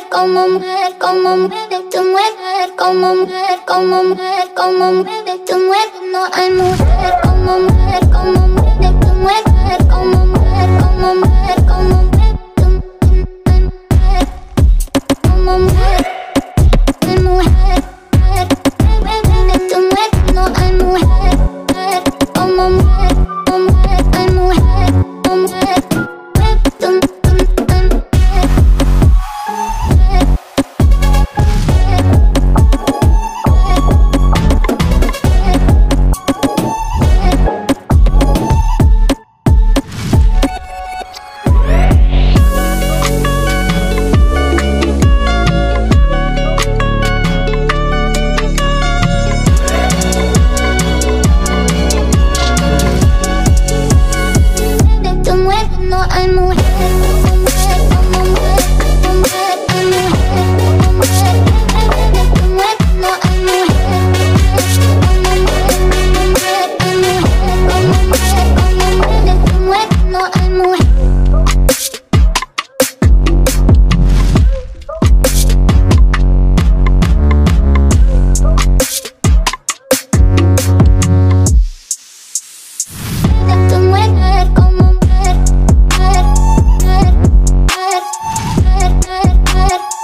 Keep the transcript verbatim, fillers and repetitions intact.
como mujer, como mujer, tu mujer, como mujer, como mujer, como mujer, tu mujer, no hay mujer, como mujer, como mujer, tu mujer, como mujer, como mujer, como mujer, tu mujer, como mujer, hay mujer, tu mujer, no hay mujer, como mujer, como mujer, hay mujer, como mujer, tu mujer. No hay mujer, como mujer, como mujer, como mujer, hay mujer, como mujer, tu mujer, no hay mujer, como mujer, como mujer, hay mujer, como mujer, como mujer, tu mujer, no hay mujer. Tu mujer, como mujer, mujer, mujer, mujer, mujer, mujer.